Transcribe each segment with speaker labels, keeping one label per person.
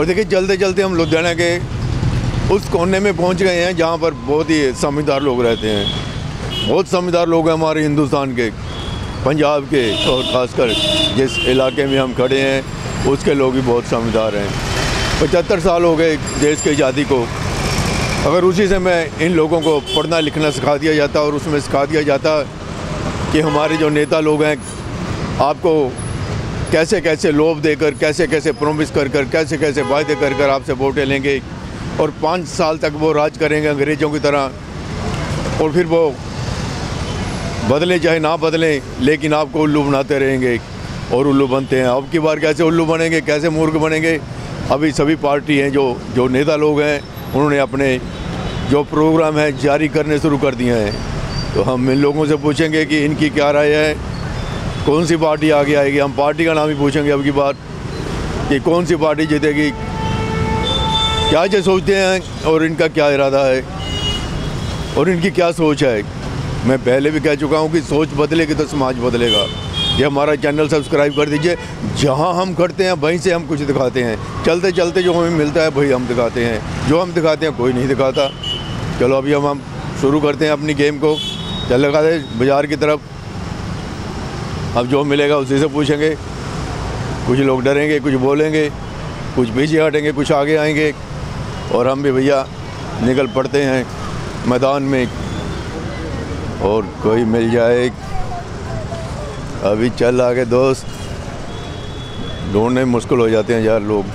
Speaker 1: और देखिए चलते चलते हम लुधियाना के उस कोने में पहुंच गए हैं जहां पर बहुत ही समझदार लोग रहते हैं। बहुत समझदार लोग हैं हमारे हिंदुस्तान के, पंजाब के, और ख़ासकर जिस इलाके में हम खड़े हैं उसके लोग भी बहुत समझदार हैं। 75 साल हो गए देश की आज़ादी को। अगर उसी समय इन लोगों को पढ़ना लिखना सिखा दिया जाता और उसमें सिखा दिया जाता कि हमारे जो नेता लोग हैं आपको कैसे कैसे लोभ देकर, कैसे कैसे प्रॉमिस कर कर, कैसे कैसे वायदे कर कर आपसे वोटें लेंगे और 5 साल तक वो राज करेंगे अंग्रेज़ों की तरह, और फिर वो बदलें चाहे ना बदलें लेकिन आपको उल्लू बनाते रहेंगे और उल्लू बनते हैं। अब की बार कैसे उल्लू बनेंगे, कैसे मूर्ख बनेंगे? अभी सभी पार्टी हैं जो नेता लोग हैं उन्होंने अपने जो प्रोग्राम है जारी करने शुरू कर दिए हैं। तो हम इन लोगों से पूछेंगे कि इनकी क्या राय है, कौन सी पार्टी आगे आएगी। हम पार्टी का नाम ही पूछेंगे अब की बार कि कौन सी पार्टी जीतेगी, क्या जो सोचते हैं और इनका क्या इरादा है और इनकी क्या सोच है। मैं पहले भी कह चुका हूं कि सोच बदलेगी तो समाज बदलेगा। ये हमारा चैनल सब्सक्राइब कर दीजिए। जहां हम खड़ते हैं वहीं से हम कुछ दिखाते हैं। चलते चलते जो हमें मिलता है वही हम दिखाते हैं, जो हम दिखाते हैं कोई नहीं दिखाता। चलो अभी हम शुरू करते हैं अपनी गेम को। चल लगा दे बाज़ार की तरफ। अब जो मिलेगा उसी से पूछेंगे। कुछ लोग डरेंगे, कुछ बोलेंगे, कुछ पीछे हटेंगे, कुछ आगे आएंगे और हम भी भैया निकल पड़ते हैं मैदान में। और कोई मिल जाए अभी चल आगे दोस्त, ढूंढने मुश्किल हो जाते हैं यार लोग।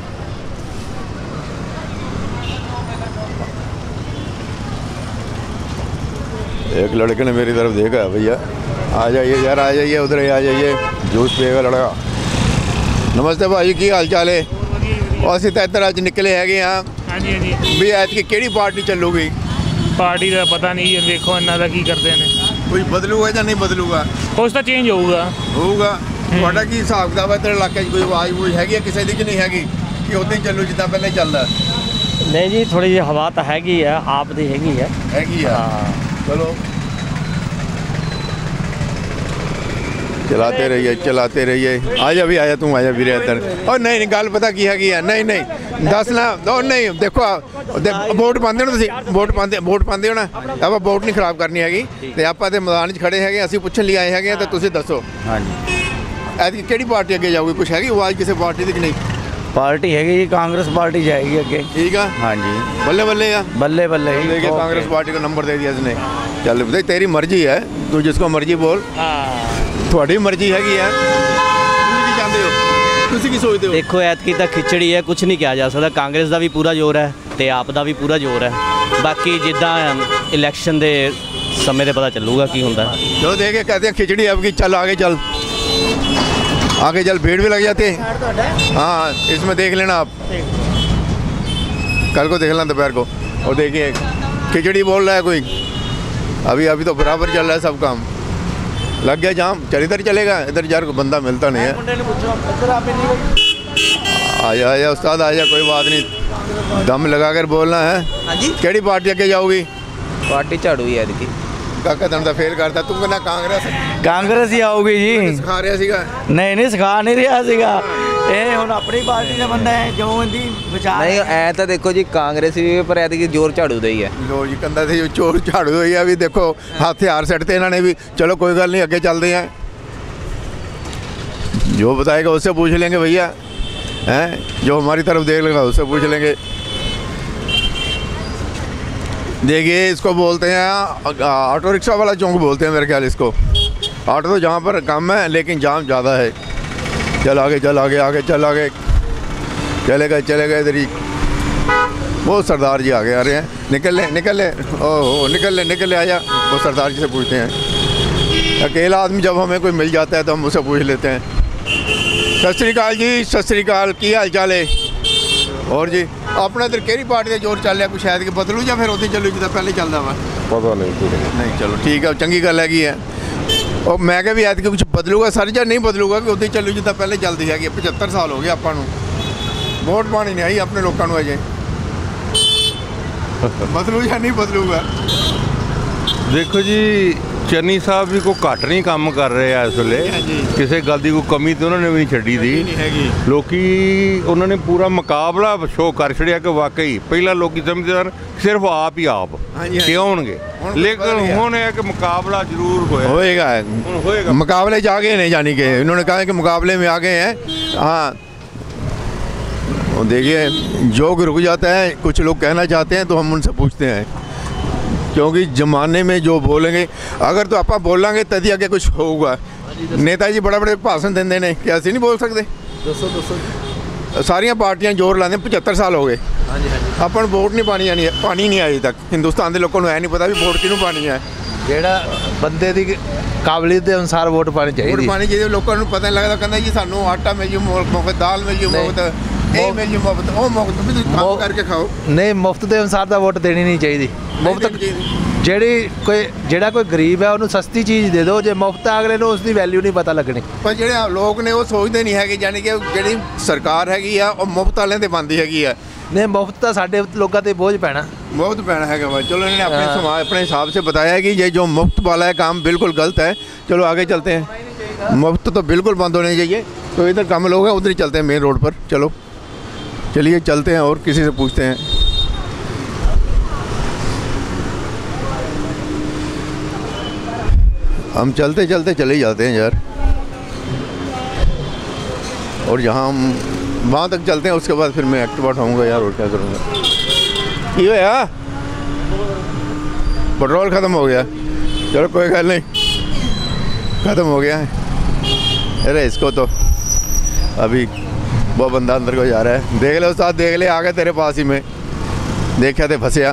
Speaker 1: एक लड़के ने मेरी तरफ देखा है, भैया आ जाइए यार, आ जाइए उधर ही आ जाइए, जूस पिएगा लड़का। नमस्ते भाई, की हाल चाल है? ਅਸੀਂ ਤਾਂ ਇੱਧਰ ਅੱਜ ਨਿਕਲੇ ਹੈਗੇ ਆ।
Speaker 2: ਹਾਂਜੀ ਹਾਂਜੀ
Speaker 1: ਵੀ ਐਤਕੀ ਕਿਹੜੀ ਪਾਰਟੀ ਚੱਲੂਗੀ?
Speaker 2: ਪਾਰਟੀ ਦਾ ਪਤਾ ਨਹੀਂ ਜੀ, ਵੇਖੋ ਇਹਨਾਂ ਦਾ ਕੀ ਕਰਦੇ ਨੇ।
Speaker 1: ਕੋਈ ਬਦਲੂਗਾ ਜਾਂ ਨਹੀਂ ਬਦਲੂਗਾ?
Speaker 2: ਕੁਛ ਤਾਂ ਚੇਂਜ ਹੋਊਗਾ।
Speaker 1: ਹੋਊਗਾ। ਤੁਹਾਡਾ ਕੀ ਹਿਸਾਬ ਕਿਤਾਬ ਹੈ ਤੇਰੇ ਇਲਾਕੇ 'ਚ? ਕੋਈ ਆਵਾਜ਼ ਵੂਜ ਹੈਗੀ ਹੈ ਕਿਸੇ ਦੀ ਕਿ ਨਹੀਂ ਹੈਗੀ ਕਿ ਉੱਦਾਂ ਹੀ ਚੱਲੂ ਜਿੱਦਾਂ ਪਹਿਲਾਂ ਚੱਲਦਾ?
Speaker 3: नहीं जी, थोड़ी जी हवा तो हैगी है, आप दी हैगी है।
Speaker 1: हैगी है।
Speaker 3: हाँ।
Speaker 1: चलो चलाते रहिए, चलाते रहिए। आजा भी आजा, तू आजा वीरे इधर। और नहीं नहीं गल पता की हैगी है, नहीं नहीं दस ना और नहीं देखो वोट पाते हो ना, वोट पाते हो ना, आप वोट नहीं खराब करनी हैगी। ते आपां ते मैदान 'च खड़े हैगे, असीं पुछण लिए आए हैगे तो तुसीं दसो
Speaker 3: हाँ जी,
Speaker 1: ऐतकी किहड़ी पार्टी अगे जाऊगी? कुछ हैगी आवाज़ किसी पार्टी दी कि नहीं?
Speaker 3: पार्टी हैगी जी, कांग्रेस पार्टी जाएगी अगे।
Speaker 1: ठीक है।
Speaker 3: हाँ जी,
Speaker 1: बल्ले बल्ले या
Speaker 3: बल्ले बल्ले ही।
Speaker 1: देखिए कांग्रेस पार्टी का नंबर दे दिया इसने। चल भाई तेरी मर्जी है, तू जिसको मर्जी बोल। थोड़ी मर्जी हैगी है। ਤੁਸੀਂ ਕੀ ਚਾਹੁੰਦੇ ਹੋ? ਤੁਸੀਂ ਕੀ ਸੋਚਦੇ ਹੋ?
Speaker 3: देखो ऐतकी तो खिचड़ी है, कुछ नहीं किया जा सकता। कांग्रेस का भी पूरा जोर है तो आप का भी पूरा जोर है। बाकी जिदा इलैक्शन के समय से पता चलूगा की होंदा है।
Speaker 1: जो देखे कहते हैं खिचड़ी अब की, चल आगे चल, आगे चल, भीड़ भी लग जाते हैं। हाँ इसमें देख लेना आप, कल को देख लेना दोपहर को। और देखिए खिचड़ी बोल रहा है कोई, अभी तो बराबर चल रहा है सब काम। लग गया जाम, चल इधर चलेगा, इधर यार को बंदा मिलता नहीं है। आजा आजा उस्ताद आजा, कोई बात नहीं, दम लगा कर बोलना है।
Speaker 3: हाँ जी,
Speaker 1: केड़ी पार्टी अगे जाओगी?
Speaker 3: पार्टी झाड़ू ही है ऐतकी।
Speaker 1: काका तन तो फेल करता, तू कहना
Speaker 3: कांग्रेस ही आओगी जी।
Speaker 1: सिखा रहा सीगा?
Speaker 3: नहीं नहीं सिखा नहीं रहा सीगा, ਇਹ ਹੁਣ ਆਪਣੀ ਪਾਰਟੀ ਦਾ ਬੰਦਾ ਹੈ ਜੋ ਇਹਦੀ ਵਿਚਾਰ
Speaker 4: ਨਹੀਂ ਐ ਤਾਂ ਦੇਖੋ ਜੀ ਕਾਂਗਰਸ ਵੀ ਪਰ ਐਤਕੀ ਜ਼ੋਰ ਝਾੜੂ ਦਾ ਹੀ ਹੈ।
Speaker 1: लो जी कंधा से चोर झाड़ू हुई है। अभी देखो हथियार सटते इन्होंने भी। चलो कोई गल नहीं, अगे चलते हैं, जो बताएगा उससे पूछ लेंगे भैया, हैं जो हमारी तरफ देख लेगा उससे पूछ लेंगे। देखिए इसको बोलते हैं ऑटो रिक्शा वाला चौक बोलते हैं मेरे ख्याल इसको। ऑटो तो जहाँ पर कम है लेकिन जाम ज़्यादा है। चल आगे, चल आगे, आगे चल आगे, चले गए इधर ही। वो सरदार जी आगे आ रहे हैं, निकल ले ओहो निकल ले आजा। वो सरदार जी से पूछते हैं। अकेला आदमी जब हमें कोई मिल जाता है तो हम उससे पूछ लेते हैं। सत श्री अकाल जी, सत श्री अकाल, की हाल चाल है? और जी अपना इधर केड़ी पार्टी का जोर चल रहा? कुछ शायद कि बदलू या फिर उधर चलू जिदा पहले चलता वा?
Speaker 5: पता नहीं।
Speaker 1: चलो ठीक है, चंगी गल हैगी है। और मैं क्या भी ऐत के कुछ बदलूगा सर या नहीं बदलूगा कि उधर चलू जिदा पहले चलती है? 75 साल हो गए ਆਪਾਂ ਨੂੰ, वोट पानी नहीं आई अपने लोगों ਨੂੰ अजे। बदलू या नहीं बदलूगा?
Speaker 5: देखो जी ਚੰਨੀ ਸਾਹਿਬ ਵੀ ਕੋਈ ਘੱਟ ਨਹੀਂ ਕੰਮ ਕਰ ਰਹੇ ਆ ਇਸ ਵੇਲੇ। ਕਿਸੇ ਗੱਲ ਦੀ ਕੋਈ ਕਮੀ ਤੇ ਉਹਨਾਂ ਨੇ ਵੀ ਨਹੀਂ ਛੱਡੀ ਦੀ। ਲੋਕੀ ਉਹਨਾਂ ਨੇ ਪੂਰਾ ਮੁਕਾਬਲਾ ਸ਼ੋਅ ਕਰ ਛੜਿਆ ਕਿ ਵਾਕਈ ਪਹਿਲਾਂ ਲੋਕੀ ਸਮਝਦੇ ਸਨ ਸਿਰਫ ਆਪ ਹੀ ਆਪ ਕਿ ਹੋਣਗੇ, ਲੇਕਿਨ ਹੁਣ ਇਹ ਕਿ ਮੁਕਾਬਲਾ ਜ਼रूर
Speaker 1: होएगा। मुकाबले जा गए नहीं, जानी के इन्होंने कहा कि मुकाबले में आ गए हैं। हाँ देखिए, जोग रुक जाता है। कुछ लोग कहना चाहते हैं तो हम उनसे पूछते हैं, क्योंकि ज़माने में जो बोलेंगे अगर तो आप बोलेंगे तभी आगे कुछ होगा। नेताजी बड़े बड़े भाषण देंगे ने कि ऐसे नहीं बोल सकते। सारिया पार्टियां जोर लाने 75 साल हो गए। अपन वोट नहीं पानी नहीं आई तक। हिंदुस्तान के लोगों को है नहीं पता भी वोट किनू पानी है।
Speaker 6: ਜਿਹੜਾ ਬੰਦੇ ਦੀ ਕਾਬਲੀਅਤ ਦੇ ਅਨੁਸਾਰ ਵੋਟ ਪਾਣੀ ਚਾਹੀਦੀ।
Speaker 1: वोट पानी चाहिए। लोगों को पता नहीं लगता, कहता जी सानू आटा मिल जू मुफ्त, दाल मिल जू मुफ्त, ये मिल जू मुफ्त, वो मुफ्त भी काम करके खाओ।
Speaker 6: ਨਹੀਂ ਮੁਫਤ ਦੇ ਅਨੁਸਾਰ ਤਾਂ ਵੋਟ ਦੇਣੀ ਨਹੀਂ ਚਾਹੀਦੀ। ਮੁਫਤ ਜਿਹੜਾ ਕੋਈ ਗਰੀਬ ਹੈ ਉਹਨੂੰ ਸਸਤੀ ਚੀਜ਼ ਦੇ ਦਿਓ। ਜੇ ਮੁਫਤ ਅਗਲੇ ਨੂੰ ਉਸ ਦੀ ਵੈਲਿਊ ਨਹੀਂ ਪਤਾ ਲੱਗਣੀ।
Speaker 1: ਪਰ ਜਿਹੜੇ ਲੋਕ ਨੇ ਉਹ ਸੋਚਦੇ ਨਹੀਂ ਹੈਗੇ, ਯਾਨੀ ਕਿ ਜਿਹੜੀ ਸਰਕਾਰ ਹੈਗੀ ਆ ਉਹ ਮੁਫਤ ਵਾਲਿਆਂ ਤੇ ਬੰਦੀ ਹੈਗੀ ਆ।
Speaker 6: नहीं मुफ्त तो साढ़े लोगों पे बोझ पैना
Speaker 1: मुफ्त पैना है। चलो इन्होंने अपने समाज अपने हिसाब से बताया कि ये जो मुफ्त वाला है काम बिल्कुल गलत है। चलो आगे चलते हैं। मुफ्त तो बिल्कुल बंद होने चाहिए। तो इधर कम लोग हैं, उधर ही चलते हैं मेन रोड पर। चलो चलिए चलते हैं और किसी से पूछते हैं। हम चलते चलते चले ही जाते हैं यार। और जहाँ हम वहाँ तक चलते हैं, उसके बाद फिर मैं एक्टिवा उठाऊँगा यार, और क्या करूँगा। ये यार पेट्रोल ख़त्म हो गया। चलो कोई गल नहीं, ख़त्म हो गया है। अरे इसको तो अभी वो बंदा अंदर को जा रहा है। देख ले उस्ताद, देख ले, आ गए तेरे पास ही में। देखा थे फंसिया।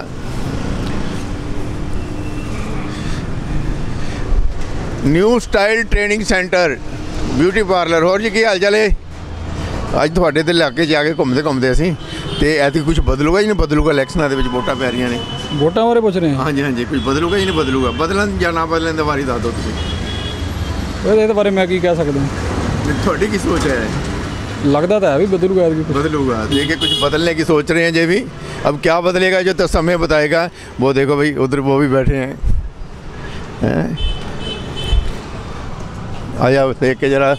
Speaker 1: New style training centre beauty parlour. और जी की हाल चाल है? ਅੱਜ ਤੁਹਾਡੇ ਤੇ ਇਲਾਕੇ 'ਚ ਆ ਕੇ ਘੁੰਮਦੇ ਅਸੀਂ ਤੇ ਐਤਕੀ ਕੁਝ ਬਦਲੂਗਾ ਜਾਂ ਨਹੀਂ ਬਦਲੂਗਾ? ਇਲੈਕਸ਼ਨਾਂ ਦੇ ਵਿੱਚ ਵੋਟਾਂ ਪੈ ਰਹੀਆਂ ਨੇ।
Speaker 7: ਵੋਟਾਂ ਬਾਰੇ ਪੁੱਛ ਰਹੇ ਹਾਂ?
Speaker 1: ਹਾਂਜੀ ਹਾਂਜੀ, ਕੁਝ ਬਦਲੂਗਾ ਜਾਂ ਨਹੀਂ ਬਦਲੂਗਾ? ਬਦਲਣ ਜਾਂ ਨਾ ਬਦਲਣ ਦੇ ਬਾਰੇ ਦੱਸ ਦਿਓ ਤੁਸੀਂ।
Speaker 7: ਇਹਦੇ ਬਾਰੇ ਮੈਂ ਕੀ ਕਹਿ ਸਕਦਾ?
Speaker 1: ਤੁਹਾਡੀ ਕੀ ਸੋਚ ਹੈ?
Speaker 7: लगता तो है भी बदलूगा।
Speaker 1: बदलूगा देखिए, कुछ बदलने की सोच रहे हैं ये भी। अब क्या बदलेगा जो तो समय बताएगा। वो देखो भाई उधर वो भी बैठे हैं। आ जाओ देख के जरा।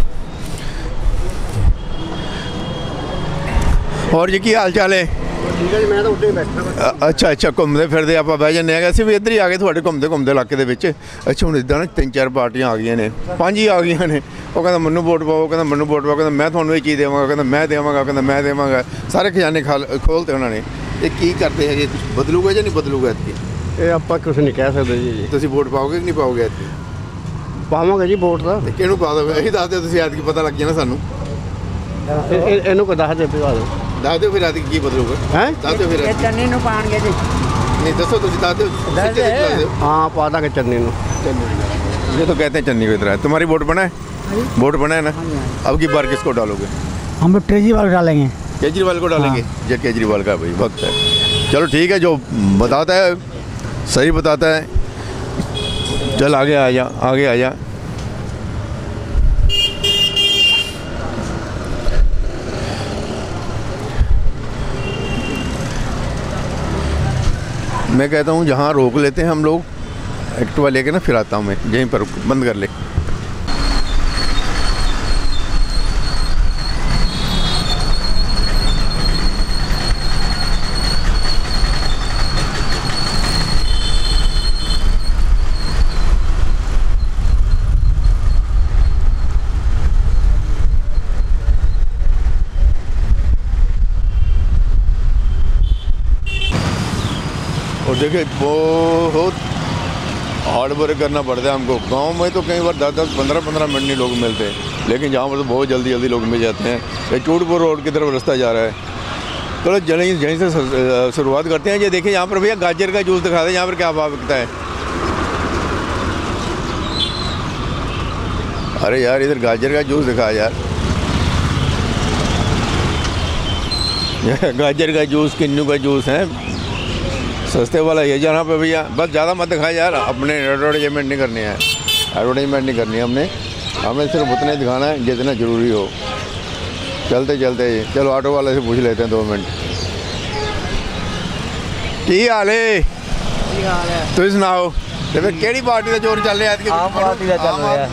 Speaker 1: और जी की हाल चाल है? अच्छा अच्छा, घूमते फिरते आप बह जाने। ਅਸੀਂ ਵੀ ਇੱਧਰ ਹੀ ਆ ਗਏ ਤੁਹਾਡੇ ਘੁੰਮਦੇ ਇਲਾਕੇ ਦੇ ਵਿੱਚ। ਅੱਛਾ ਹੁਣ ਇੱਦਾਂ ਨਾ 3-4 ਪਾਰਟੀਆਂ ਆ ਗਈਆਂ ਨੇ, 5 ਹੀ ਆ ਗਈਆਂ ਨੇ। ਉਹ ਕਹਿੰਦਾ ਮੈਨੂੰ ਵੋਟ ਪਾਓ, ਕਹਿੰਦਾ ਮੈਨੂੰ ਵੋਟ ਪਾਓ, ਕਹਿੰਦਾ ਮੈਂ ਤੁਹਾਨੂੰ ਇਹ ਚੀਜ਼ ਦੇਵਾਂਗਾ, ਕਹਿੰਦਾ ਮੈਂ ਦੇਵਾਂਗਾ, ਕਹਿੰਦਾ ਮੈਂ ਦੇਵਾਂਗਾ। ਸਾਰੇ ਖਜ਼ਾਨੇ ਖੋਲ੍ਹਤੇ ਉਹਨਾਂ ਨੇ। ਇਹ ਕੀ ਕਰਦੇ ਹੈਗੇ? ਬਦਲੂਗਾ ਜਾਂ ਨਹੀਂ ਬਦਲੂਗਾ ਐਤਕੀ?
Speaker 8: ਇਹ ਆਪਾਂ ਕੁਝ ਨਹੀਂ ਕਹਿ ਸਕਦੇ ਜੀ।
Speaker 1: ਤੁਸੀਂ ਵੋਟ ਪਾਓਗੇ ਕਿ ਨਹੀਂ ਪਾਓਗੇ ਐਤਕੀ?
Speaker 8: ਪਾਵਾਂਗੇ ਜੀ ਵੋਟ ਤਾਂ।
Speaker 1: ਕਿਹਨੂੰ ਪਾ ਦੋਗੇ? ਇਹੀ ਦੱਸ ਦਿਓ ਤੁਸੀਂ, ਐਤਕੀ ਪਤਾ ਲੱਗ ਜਾਣਾ ਸਾਨੂੰ।
Speaker 8: ਇਹਨੂੰ ਕੋਈ ਦੱਸ ਦੇ ਪਵਾ ਦਿਓ।
Speaker 1: ਦੱਸ ਦਿਓ ਫਿਰ ਐਤਕੀ ਕੀ ਬਦਲੂਗਾ।
Speaker 8: ਹੈ
Speaker 1: ਦੱਸ ਦਿਓ ਫਿਰ।
Speaker 9: ਚੰਨੀ ਨੂੰ ਪਾਣਗੇ ਜੀ।
Speaker 1: नहीं दसो तो बता दो।
Speaker 8: हाँ पा देंगे चन्नी नु।
Speaker 1: ये तो कहते हैं चन्नी को इधर है। तुम्हारी वोट बना है? वोट बना है ना? अब की बार किसको डालोगे?
Speaker 9: हम लोग केजरीवाल डालेंगे।
Speaker 1: केजरीवाल को डालेंगे। ये केजरीवाल का भाई वक्त है। चलो ठीक है, जो बताता है सही बताता है। चल आगे आ जा, आगे आ जा। मैं कहता हूँ जहाँ रोक लेते हैं हम लोग, एक्टिवा लेके ना फिर आता हूँ मैं, यहीं पर बंद कर ले। और देखिए बहुत हार्ड वर्क करना पड़ता है हमको। गांव में तो कई बार 10-10, 15-15 मिनट नहीं लोग मिलते, लेकिन जहाँ पर तो बहुत जल्दी जल्दी लोग मिल जाते हैं। ये चूड़पुर रोड की तरफ रास्ता जा रहा है। चलो यहीं से शुरुआत करते हैं। ये देखिए यहाँ पर भैया गाजर का जूस दिखा दें, यहाँ पर क्या भाव बिकता है? अरे यार इधर गाजर का जूस दिखा यार। गाजर का जूस, किन्नू का जूस है सस्ते वाला। ये जाना पे भैया, बस ज़्यादा मत दिखाए यार। अपने एडवर्टाइजमेंट नहीं करनी है, एडवर्टाइजमेंट नहीं करनी है हमने। हमें सिर्फ उतना ही दिखाना है जितना ज़रूरी हो। चलते चलते चलो ऑटो वाले से पूछ लेते हैं 2 मिनट। की हाल है? तुम सुनाओ। ਤੇ ਫਿਰ ਕਿਹੜੀ ਪਾਰਟੀ ਦਾ ਜ਼ੋਰ ਚੱਲ ਰਿਹਾ ਹੈ?
Speaker 4: ਆਮ ਪਾਰਟੀ ਦਾ ਚੱਲ ਰਿਹਾ।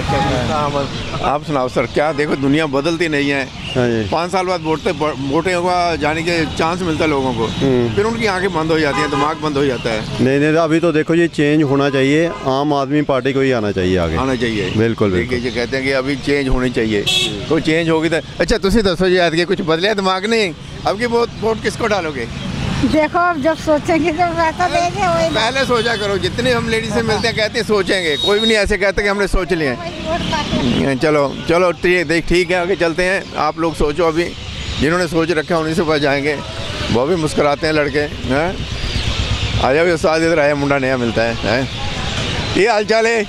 Speaker 1: अच्छा आप सुनाओ सर, क्या देखो दुनिया बदलती नहीं है।
Speaker 8: हाँ जी
Speaker 1: 5 साल बाद वोटें का जाने के चांस मिलता है लोगों को, फिर उनकी आंखें बंद हो जाती हैं, दिमाग बंद हो जाता है।
Speaker 8: नहीं नहीं, अभी तो देखो जी चेंज होना चाहिए, आम आदमी पार्टी को ही आना चाहिए आगे।
Speaker 1: आना चाहिए,
Speaker 8: बिल्कुल
Speaker 1: ठीक है जी। कहते हैं कि अभी चेंज होनी चाहिए, तो चेंज होगी तो अच्छा। तुम दसो जी, आज के कुछ बदलिया दिमाग नहीं? अब की वोट किसको डालोगे?
Speaker 9: देखो अब जब सोचेंगे तो वैसा देंगे वही
Speaker 1: पहले सोचा करो, जितने हम लेडीज से मिलते हैं कहते हैं सोचेंगे, कोई भी नहीं ऐसे कहते कि हमने सोच लिए हैं। चलो चलो ठीक है, आगे चलते हैं। आप लोग सोचो, अभी जिन्होंने सोच रखा है उन्हीं से पास जाएंगे। वो भी मुस्कुराते हैं लड़के हैं। आ जाओ उस्ताद, इधर आया मुंडा नया मिलता है। ये हाल चाल है?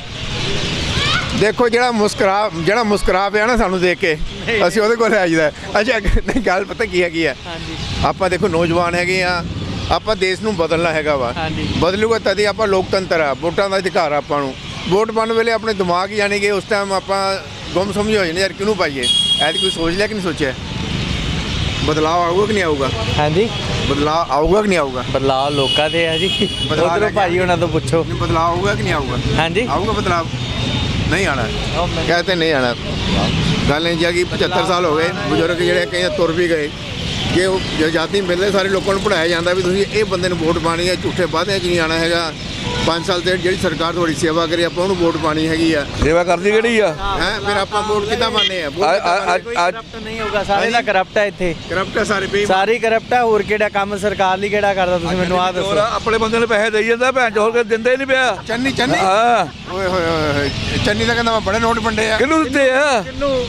Speaker 1: देखो ਜਿਹੜਾ ਮੁਸਕਰਾ ਪਿਆ ਨਾ ਸਾਨੂੰ ਦੇਖ ਕੇ, ਅਸੀਂ ਉਹਦੇ ਕੋਲ ਆ ਜਾਈਦਾ। ਅੱਛਾ ਗੱਲ ਪਤਾ ਕੀ ਹੈ, ਆਪਾਂ ਦੇਖੋ ਨੌਜਵਾਨ ਹੈਗੇ ਆ, ਆਪਾਂ ਦੇਸ਼ ਨੂੰ ਬਦਲਣਾ ਹੈਗਾ ਵਾ। ਬਦਲੂਗਾ ਤਦ ਹੀ ਆਪਾਂ ਲੋਕਤੰਤਰ ਆ, ਵੋਟਾਂ ਦਾ ਅਧਿਕਾਰ ਆ ਆਪਾਂ ਨੂੰ। ਵੋਟ ਪਾਉਣ ਵੇਲੇ ਆਪਣੇ ਦਿਮਾਗ ਯਾਨੀ ਕਿ ਉਸ ਟਾਈਮ ਆਪਾਂ ਗੁੰਮ ਸਮਝ ਹੋ ਜਾਂਦੇ, ਯਾਰ ਕਿਹਨੂੰ ਪਾਈਏ। ਐਤਕੀ ਕੋਈ ਸੋਚ ਲਿਆ ਕਿ ਨਹੀਂ ਸੋਚਿਆ? ਬਦਲਾਅ ਆਊਗਾ ਕਿ ਨਹੀਂ ਆਊਗਾ?
Speaker 4: ਹਾਂਜੀ
Speaker 1: ਬਦਲਾਅ ਆਊਗਾ ਕਿ ਨਹੀਂ ਆਊਗਾ?
Speaker 4: ਬਦਲਾਅ ਲੋਕਾਂ ਦੇ ਹੈ ਜੀ, ਉਧਰੋਂ ਭਾਜੀ ਉਹਨਾਂ ਤੋਂ ਪੁੱਛੋ।
Speaker 1: ਬਦਲਾਅ ਆਊਗਾ ਕਿ ਨਹੀਂ ਆਊਗਾ?
Speaker 4: ਹਾਂਜੀ
Speaker 1: ਆਊਗਾ ਬਦਲਾਅ? नहीं आना, कहते नहीं आना। गल नहीं जी कि 75 साल हो गए बजुर्ग ਜਿਹੜੇ ਕਈ ਤੁਰ ਵੀ ਗਏ ਕਿ ਉਹ ਆਜ਼ਾਦੀ ਮਿਲਦੇ ਸਾਰੇ ਲੋਕਾਂ ਨੂੰ ਪੜਾਇਆ ਜਾਂਦਾ ਵੀ ਤੁਸੀਂ ਇਹ ਬੰਦੇ ਨੂੰ ਵੋਟ ਪਾਣੀ ਹੈ, ਝੂਠੇ ਵਾਅਦਿਆਂ 'ਚ ਨਹੀਂ ਆਣਾ ਹੈਗਾ। 5 ਸਾਲ ਤੇ ਜਿਹੜੀ ਸਰਕਾਰ ਤੁਹਾਡੀ ਸੇਵਾ ਕਰੀ ਆਪਾਂ ਉਹਨੂੰ ਵੋਟ ਪਾਣੀ ਹੈਗੀ ਆ।
Speaker 5: ਸੇਵਾ ਕਰਦੀ ਕਿਹੜੀ ਆ
Speaker 1: ਹੈ ਫਿਰ ਆਪਾਂ ਵੋਟ ਕਿੱਦਾਂ ਪਾਣੇ ਆ?
Speaker 4: ਕਰਪਟ ਨਹੀਂ ਹੋਊਗਾ, ਸਾਰੇ ਦਾ ਕਰਪਟ ਹੈ ਇੱਥੇ,
Speaker 1: ਕਰਪਟ ਹੈ ਸਾਰੇ ਪੇ
Speaker 4: ਸਾਰੀ ਕਰਪਟ ਹੈ। ਹੋਰ ਕਿਹੜਾ ਕੰਮ ਸਰਕਾਰ ਲਈ ਕਿਹੜਾ ਕਰਦਾ ਤੁਸੀਂ ਮੈਨੂੰ ਆਹ ਦੱਸੋ।
Speaker 5: ਆਪਣੇ ਬੰਦੇ ਨੂੰ ਪੈਸੇ ਦੇਈ ਜਾਂਦਾ, ਭੈਣ ਚੋਰ ਕੇ ਦਿੰਦੇ ਹੀ ਨਹੀਂ ਪਿਆ।
Speaker 1: ਚੰਨੀ
Speaker 5: ਹਾਂ
Speaker 1: ਓਏ ਹੋਏ ਚੰਨੀ ਦਾ ਕਹਿੰਦਾ ਮੈਂ ਬੜੇ ਨੋਟ ਵੰਡੇ ਆ।
Speaker 5: ਕਿਹਨੂੰ ਦਿੱਤੇ ਆ?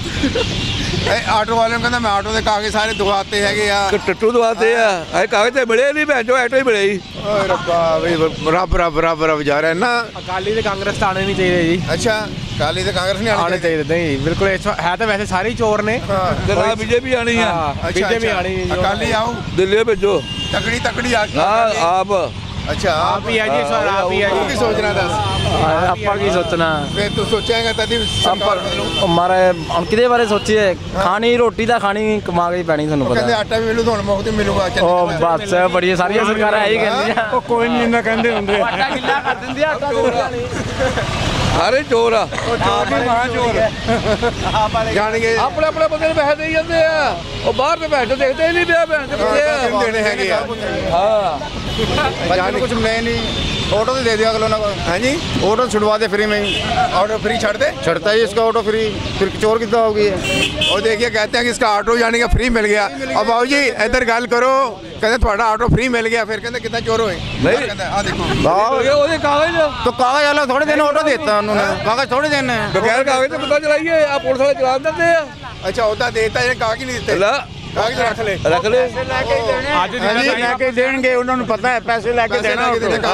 Speaker 1: ਇਹ ਆਟੋ ਵਾਲੇ ਨੂੰ ਕਹਿੰਦਾ ਮੈਂ ਆਟੋ ਦੇ ਕਾਗਜ਼ ਸਾਰੇ ਦਵਾਤੇ ਹੈਗੇ ਆ।
Speaker 5: ਟੱਟੂ ਦਵਾਤੇ ਆ, ਇਹ ਕਾਗਜ਼ ਤੇ ਮਿਲੇ ਨਹੀਂ, ਭੈਣ ਚੋ ਆਟੋ ਹੀ ਮਿਲੇ ਹੀ।
Speaker 1: ਓਏ ਰੱਬਾ ਵੀ ਰੱਬ ਜਾ ਰਿਹਾ ਨਾ।
Speaker 4: ਅਕਾਲੀ ਤੇ ਕਾਂਗਰਸ ਤਾਂ ਆਣੇ ਨਹੀਂ ਚਾਹੀਦੇ ਜੀ।
Speaker 1: ਅੱਛਾ ਅਕਾਲੀ ਤੇ ਕਾਂਗਰਸ ਨਹੀਂ
Speaker 4: ਆਣੇ ਚਾਹੀਦੇ ਨਹੀਂ, ਬਿਲਕੁਲ ਹੈ ਤਾਂ ਵੈਸੇ ਸਾਰੇ ਹੀ ਚੋਰ ਨੇ।
Speaker 5: ਤੇ ਨਾਲ ਬੀਜੇਪੀ ਆਣੀ ਆ,
Speaker 4: ਬੀਜੇਪੀ ਆਣੀ।
Speaker 1: ਅਕਾਲੀ ਆਓ,
Speaker 5: ਦਿੱਲੀ ਭੇਜੋ
Speaker 1: ਤਕੜੀ ਆ।
Speaker 5: ਹਾਂ ਆਪ
Speaker 1: ਅੱਛਾ ਆਪ ਹੀ ਆ ਜੀ, ਸਰ ਆਪ ਹੀ ਆ ਜੀ। ਕੀ ਸੋਚਣਾ ਦੱਸ?
Speaker 4: ਆਪਾਂ ਕੀ ਸੋਚਣਾ?
Speaker 1: ਫਿਰ ਤੂੰ ਸੋਚੇਂਗਾ ਤਦ ਹੀ ਸਰਕਾਰ ਬਦਲੂ।
Speaker 4: ਮਾਰੇ ਹੁਣ ਕਿਹਦੇ ਬਾਰੇ ਸੋਚੀਏ? ਖਾਣੀ ਰੋਟੀ ਤਾਂ ਖਾਣੀ ਕਮਾ ਕੇ ਹੀ ਪੈਣੀ, ਤੁਹਾਨੂੰ
Speaker 1: ਕਹਿੰਦੇ
Speaker 4: ਪਤਾ।
Speaker 1: ਆਟਾ ਵੀ ਮਿਲੂ ਤੁਹਾਨੂੰ ਮੁਫਤ ਮਿਲੂਗਾ।
Speaker 4: ਉਹ ਬਸ ਬੜੀਆਂ ਸਾਰੀਆਂ ਸਰਕਾਰਾਂ ਇਹੀ ਕਹਿੰਦੀਆਂ।
Speaker 2: ਉਹ ਕੋਈ ਨਹੀਂ ਇੰਨਾ ਕਹਿੰਦੇ ਹੁੰਦੇ।
Speaker 4: ਆਟਾ ਗਿੱਲਾ ਕਰ ਦਿੰਦੀ ਆ, ਆਟਾ ਦਿੰਦੀਆਂ ਨਹੀਂ।
Speaker 5: ਸਾਰੇ ਚੋਰ ਆ,
Speaker 2: ਉਹ ਚੋਰ ਨਹੀਂ ਮਹਾ ਚੋਰ
Speaker 1: ਜਾਣਗੇ
Speaker 5: ਆਪਣੇ ਬੰਦੇ ਨੂੰ ਪੈਸੇ ਦੇਈ ਜਾਂਦੇ ਆ। ਉਹ ਬਾਹਰ ਤੇ ਭੈਣ ਚੋ ਦੇਖਦੇ ਹੀ ਨਹੀਂ ਪਿਆ, ਭੈਣ ਚੋ ਕਿੱਥੇ ਆ?
Speaker 1: ਦੇਣੇ ਹੈਗੇ ਆ।
Speaker 5: ਹਾਂ
Speaker 1: जाने कुछ मिले नहीं, ऑटो तो दे दिया अगलों ने। हाँ जी ऑटो छुड़वा दे फ्री में ही। ऑटो फ्री छड़ दे, छड़ता ही इसका ऑटो फ्री, फिर चोर कितना हो गई है। और देखिए कहते हैं कि इसका ऑटो यानी कि फ्री मिल गया। अब बाबू जी इधर गल करो, कहते थोड़ा ऑटो फ्री मिल गया, फिर कहते कितना चोर होए।
Speaker 5: ਉਹਦੇ ਕਾਗਜ਼
Speaker 8: तो कागज वाला थोड़े दिन ऑटो देता उन्होंने, कागज थोड़े देने हैं।
Speaker 5: ਬਗੈਰ ਕਾਗਜ਼ ਤੇ ਪਤਾ ਚਲਾਈਏ, ਆ ਪੁਲਿਸ ਵਾਲੇ ਚਲਾ ਦਿੰਦੇ ਆ।
Speaker 1: अच्छा होता देता है, कागज नहीं देते।
Speaker 5: ਲੈ
Speaker 1: कागज रख ले,
Speaker 5: ਰੱਖ ਲੈ।
Speaker 2: ਅੱਜ ਲੈ ਕੇ ਦੇਣਗੇ, ਉਹਨਾਂ ਨੂੰ ਪਤਾ ਹੈ ਪੈਸੇ ਲੈ ਕੇ ਦੇਣਾ।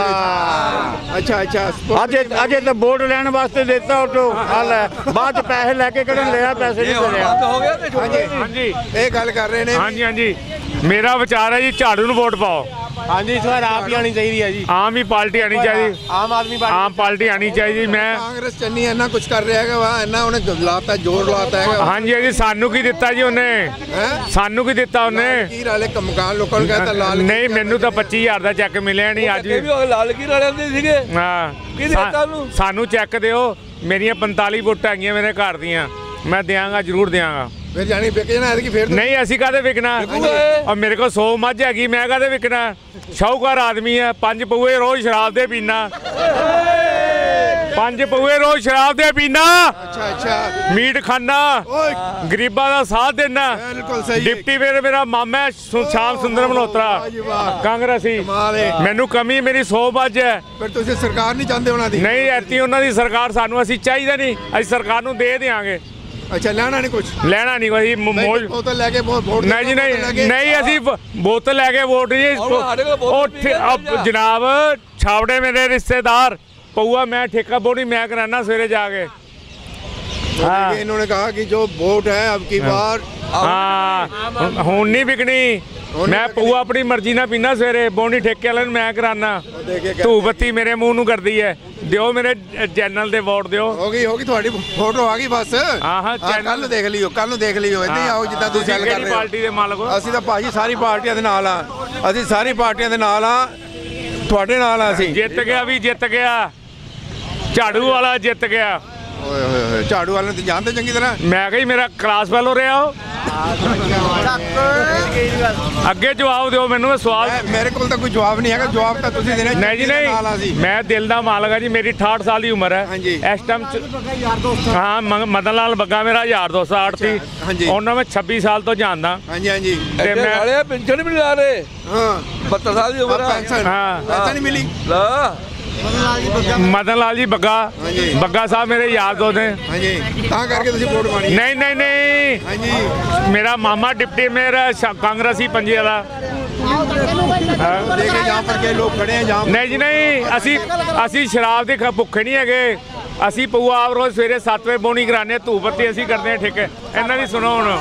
Speaker 1: अच्छा अच्छा
Speaker 2: ਅਜੇ ਤਾਂ ਵੋਟ ਲੈਣ ਵਾਸਤੇ ਦਿੱਤਾ ਆਟੋ, ਹਾਲ ਹੈ ਬਾਅਦ ਚ ਪੈਸੇ ਲੈ ਕੇ ਕਿਹੜਾ ਲਿਆ, ਪੈਸੇ ਨਹੀਂ ਲਿਆ।
Speaker 5: ਹੋ ਗਿਆ ਤੇ
Speaker 2: ਹਾਂਜੀ
Speaker 1: ਇਹ ਗੱਲ ਕਰ ਰਹੇ ਨੇ।
Speaker 2: ਹਾਂਜੀ ਹਾਂਜੀ ਮੇਰਾ ਵਿਚਾਰ ਹੈ ਜੀ ਝਾੜੂ ਨੂੰ ਵੋਟ ਪਾਓ।
Speaker 4: ਹਾਂਜੀ ਸਰ ਆਪ ਹੀ ਆਣੀ ਚਾਹੀਦੀ ਹੈ ਜੀ,
Speaker 2: ਆਮ ਹੀ ਪਾਰਟੀ ਆਣੀ ਚਾਹੀਦੀ,
Speaker 4: ਆਮ ਆਦਮੀ ਪਾਰਟੀ।
Speaker 2: ਆਮ ਪਾਰਟੀ ਆਣੀ ਚਾਹੀਦੀ। ਮੈਂ
Speaker 1: ਕਾਂਗਰਸ ਚੰਨੀ ਇੰਨਾ ਕੁਝ ਕਰ ਰਿਹਾ ਹੈਗਾ ਵਾ, ਇੰਨਾ ਉਹਨੇ ਲਾਤਾ, ਜ਼ੋਰ ਲਾਤਾ ਹੈਗਾ।
Speaker 2: ਹਾਂਜੀ ਹਾਂਜੀ ਸਾਨੂੰ ਕੀ ਦਿੱਤਾ ਜੀ ਉਹਨੇ?
Speaker 1: ਹੈ
Speaker 2: ਸਾਨੂੰ ਕੀ ਦਿੱਤਾ ਉਹਨੇ?
Speaker 1: ਕੀ ਰਾਲੇ ਮਕਾਨ ਲੋਕਾਂ ਨੂੰ ਕਹਿੰਦਾ ਲਾਲ
Speaker 2: ਨਹੀਂ ਮੈਨੂੰ ਤਾਂ 25000 ਦਾ ਚੈੱਕ ਮਿਲਿਆ ਨਹੀਂ ਅੱਜ ਵੀ।
Speaker 5: ਲਾਲ ਕੀ ਵਾਲਿਆਂ ਦੇ ਸੀਗੇ।
Speaker 2: ਹਾਂ
Speaker 5: ਕੀ ਦਿੱਤਾ ਉਹਨੂੰ?
Speaker 2: ਸਾਨੂੰ ਚੈੱਕ ਦਿਓ, ਮੇਰੀਆਂ 45 ਵੋਟਾਂ ਹੈਗੀਆਂ ਮੇਰੇ ਘਰ ਦੀਆਂ, ਮੈਂ ਦਿਆਂਗਾ, ਜ਼ਰੂਰ ਦਿਆਂਗਾ।
Speaker 1: ਫਿਰ ਜਾਣੀ ਵਿਕ ਜਾਣਾ ਐਤਕੀ ਫੇਰ।
Speaker 2: ਨਹੀਂ ਅਸੀਂ ਕਾਹਦੇ ਵਿਕਣਾ? ਔਰ ਮੇਰੇ ਕੋਲ 100 ਮੱਝ ਹੈਗੀ, ਮੈਂ ਕਾਹਦੇ ਵਿਕਣਾ? ਸ਼ਾਹੂਕਾਰ ਆਦਮੀ ਆ, 5 ਪਊਏ ਰੋਜ਼ ਸ਼ਰਾਬ ਦੇ ਪੀਣਾ, 5 ਪਊਏ ਰੋਜ਼ ਸ਼ਰਾਬ ਦੇ ਪੀਣਾ,
Speaker 1: ਅੱਛਾ ਅੱਛਾ
Speaker 2: ਮੀਟ ਖਾਣਾ,
Speaker 1: ਓਏ
Speaker 2: ਗਰੀਬਾਂ ਦਾ ਸਾਥ ਦੇਣਾ।
Speaker 1: ਬਿਲਕੁਲ ਸਹੀ।
Speaker 2: ਡਿਪਟੀ ਮੇਰਾ ਮਾਮਾ ਹੈ, ਸ਼ਾਮ ਸੁੰਦਰ ਮਲਹੋਤਰਾ, ਕਾਂਗਰਸੀ।
Speaker 1: ਕਮਾਲ ਹੈ।
Speaker 2: ਮੈਨੂੰ ਕਮੀ ਮੇਰੀ 100 ਮੱਝ ਹੈ।
Speaker 1: ਫਿਰ ਤੁਸੀਂ ਸਰਕਾਰ ਨਹੀਂ ਚਾਹੁੰਦੇ ਉਹਨਾਂ ਦੀ?
Speaker 2: ਨਹੀਂ ਐਤੀ ਉਹਨਾਂ ਦੀ ਸਰਕਾਰ ਸਾਨੂੰ ਅਸੀਂ ਚਾਹੀਦਾ ਨਹੀਂ, ਅਸੀਂ ਸਰਕਾਰ ਨੂੰ ਦੇ ਦਿਆਂਗੇ।
Speaker 1: ਅੱਛਾ ਲੈਣਾ ਨਹੀਂ ਕੁਝ?
Speaker 2: ਲੈਣਾ ਨਹੀਂ ਕੋਈ ਮੋਜ।
Speaker 1: ਬੋਤਲ ਲੈ ਕੇ ਵੋਟ
Speaker 2: ਨਹੀਂ ਜੀ ਨਹੀਂ ਅਸੀਂ ਬੋਤਲ ਲੈ ਕੇ ਵੋਟ ਨਹੀਂ। ਉਹ ਜਨਾਬ ਛਾਵੜੇ ਮੇਰੇ ਰਿਸ਼ਤੇਦਾਰ ਪਊਆ, ਮੈਂ ਠੇਕਾ ਬੋੜੀ ਮੈਂ ਕਰਾਨਾ ਸਵੇਰੇ ਜਾ ਕੇ।
Speaker 1: हाँ इन्होंने कहा कि जो वोट है अब की बार
Speaker 2: हाँ ਹੁਣ ਨਹੀਂ ਵਿਕਣੀ। ਮੈਂ ਪਊਆ ਆਪਣੀ ਮਰਜ਼ੀ ਨਾਲ ਪੀਣਾ ਸਵੇਰੇ, ਬੋਣੀ ਠੇਕੇ ਵਾਲੇ ਨੂੰ ਮੈਂ ਕਰਾਨਾ। ਧੂ ਬੱਤੀ ਮੇਰੇ ਮੂੰਹ ਨੂੰ ਕਰਦੀ ਹੈ। ਦਿਓ ਮੇਰੇ ਚੈਨਲ ਦੇ ਵੋਟ ਦਿਓ।
Speaker 1: ਹੋ ਗਈ ਤੁਹਾਡੀ ਫੋਟੋ ਆ ਗਈ ਬਸ।
Speaker 2: ਹਾਂ
Speaker 1: ਕੱਲ ਨੂੰ ਦੇਖ ਲਿਓ, ਕੱਲ ਨੂੰ ਦੇਖ ਲਿਓ। ਇੱਦਾਂ ਹੀ ਆਓ ਜਿੱਦਾਂ ਤੁਸੀਂ ਗੱਲ ਕਰ ਰਹੇ ਹੋ।
Speaker 2: ਪਾਰਟੀ ਦੇ ਮਾਲਕ ਹੋ?
Speaker 1: ਅਸੀਂ ਤਾਂ ਭਾਜੀ ਸਾਰੀ ਪਾਰਟੀਆਂ ਦੇ ਨਾਲ ਆ, ਅਸੀਂ ਸਾਰੀ ਪਾਰਟੀਆਂ ਦੇ ਨਾਲ ਆ, ਤੁਹਾਡੇ ਨਾਲ ਆ। ਅਸੀਂ
Speaker 2: ਜਿੱਤ ਗਿਆ ਵੀ ਜਿੱਤ ਗਿਆ, ਝਾੜੂ ਵਾਲਾ ਜਿੱਤ ਗਿਆ।
Speaker 1: ਓਏ ਹੋਏ ਹੋਏ, ਝਾੜੂ ਵਾਲੇ ਨੂੰ ਜਾਣਦੇ ਚੰਗੀ ਤਰ੍ਹਾਂ?
Speaker 2: ਮੈਂ ਕਹੀ ਮੇਰਾ ਕਲਾਸ ਫੈਲੋ ਰਿਹਾ ਉਹ। ਅੱਗੇ ਜਵਾਬ ਦਿਓ ਮੈਨੂੰ ਸਵਾਲ।
Speaker 1: ਮੇਰੇ ਕੋਲ ਤਾਂ ਕੋਈ ਜਵਾਬ ਨਹੀਂ ਹੈਗਾ, ਜਵਾਬ ਤਾਂ ਤੁਸੀਂ ਦੇਣਾ।
Speaker 2: ਨਹੀਂ ਜੀ ਨਹੀਂ, ਮੈਂ ਦਿਲ ਦਾ ਮਾਲਕ ਹਾਂ ਜੀ। ਮੇਰੀ 68 ਸਾਲ ਦੀ ਉਮਰ ਹੈ ਇਸ ਟਾਈਮ। ਹਾਂ, ਮਦਨ ਲਾਲ ਬੱਗਾ ਮੇਰਾ ਯਾਰ ਦੋਸਤ ਆੜਤੀ, ਉਹਨਾਂ ਮੈਂ 26 ਸਾਲ ਤੋਂ ਜਾਣਦਾ।
Speaker 1: ਹਾਂਜੀ ਹਾਂਜੀ।
Speaker 2: ਤੇ ਮੈਂ
Speaker 7: ਪੈਨਸ਼ਨ ਵੀ ਲਾ ਰਹੇ।
Speaker 1: ਹਾਂ,
Speaker 7: 72 ਸਾਲ ਦੀ ਉਮਰ ਹੈ।
Speaker 2: ਹਾਂ,
Speaker 1: ਪੈਸਾ ਨਹੀਂ ਮਿਲੀ।
Speaker 2: ਮਦਨ ਲਾਲ ਜੀ ਬੱਗਾ, ਬੱਗਾ ਸਾਹਿਬ ਮੇਰੇ ਯਾਰ ਦੋਸਤ ਨੇ।
Speaker 1: ਹਾਂਜੀ, ਤਾਂ ਕਰਕੇ ਤੁਸੀਂ ਵੋਟ ਪਾਣੀ?
Speaker 2: ਨਹੀਂ ਨਹੀਂ ਨਹੀਂ,
Speaker 1: ਹਾਂਜੀ,
Speaker 2: ਮੇਰਾ ਮਾਮਾ ਡਿप्टी ਮੇਰਾ ਕਾਂਗਰਸੀ ਪੰਜੇ ਵਾਲਾ।
Speaker 1: देखे जहाँ पर कई लोग खड़े हैं जहाँ।
Speaker 2: नहीं जी नहीं, ਅਸੀਂ ਸ਼ਰਾਬ ਦੇ ਭੁੱਖੇ ਨਹੀਂ ਹੈਗੇ। ਅਸੀਂ ਪਊਆ ਆਪ ਰੋਜ਼ ਸਵੇਰੇ 7 ਵਜੇ ਬੋਣੀ ਕਰਾਣੇ, ਧੂਪ ਬੱਤੀ ਅਸੀਂ ਕਰਦੇ ਹਾਂ ਠੇਕੇ। ਇਹਨਾਂ ਦੀ ਸੁਣੋ ਹੁਣ।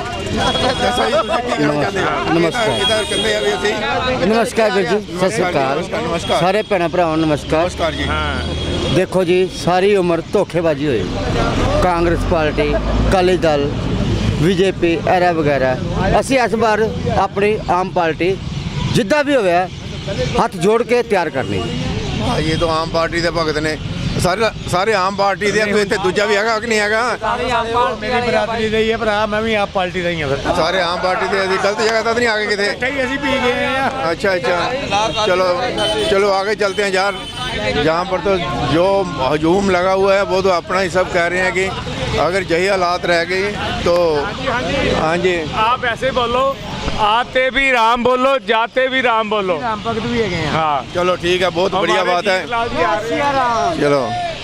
Speaker 10: ਨਮਸਕਾਰ ਵੀਰ ਜੀ, ਸਤਿ ਸ਼੍ਰੀ ਅਕਾਲ। ਸਾਰੇ ਭੈਣਾਂ ਭਰਾਵਾਂ ਨੂੰ ਨਮਸਕਾਰ
Speaker 1: ਜੀ।
Speaker 10: ਦੇਖੋ ਜੀ, ਸਾਰੀ ਉਮਰ ਧੋਖੇਬਾਜ਼ੀ ਹੋਈ। ਕਾਂਗਰਸ ਪਾਰਟੀ, ਅਕਾਲੀ ਦਲ, बीजेपी एरा वगैरह। ਅਸੀਂ ਇਸ ਵਾਰ ਆਪਣੀ ਆਮ ਪਾਰਟੀ ਜਿੱਦਾਂ ਵੀ ਹੋਇਆ ਹੱਥ ਜੋੜ ਕੇ ਤਿਆਰ ਕਰਨੀ।
Speaker 1: ਇਹ ਤਾਂ ਆਮ ਪਾਰਟੀ ਦੇ ਭਗਤ ਨੇ ਸਾਰੇ ਆਮ ਪਾਰਟੀ ਦੇ। ਇੱਥੇ ਦੂਜਾ ਵੀ ਹੈਗਾ ਕਿ ਨਹੀਂ ਹੈਗਾ?
Speaker 2: ਮੇਰੀ ਬਰਾਦਰੀ ਰਹੀ ਹੈ ਭਰਾ, ਮੈਂ ਵੀ ਆਪ ਪਾਰਟੀ ਦਾ ਹੀ ਹਾਂ। ਫਿਰ
Speaker 1: ਸਾਰੇ ਆਮ ਪਾर्टी ਦੇ। ਅਸੀਂ ਗਲਤ जगह तो नहीं आगे किथे?
Speaker 2: ਅਸੀਂ पी गए हैं।
Speaker 1: अच्छा अच्छा, चलो चलो आगे चलते हैं यार। जहाँ पर तो जो हजूम लगा हुआ है वो तो अपना ही सब कह रहे हैं कि अगर यही हालात रह गए तो। हाँ जी,
Speaker 2: आप ऐसे बोलो, आते भी राम बोलो, जाते भी राम बोलो।
Speaker 10: राम भगत भी है।
Speaker 2: हाँ
Speaker 1: चलो ठीक है, बहुत बढ़िया बात है। चलो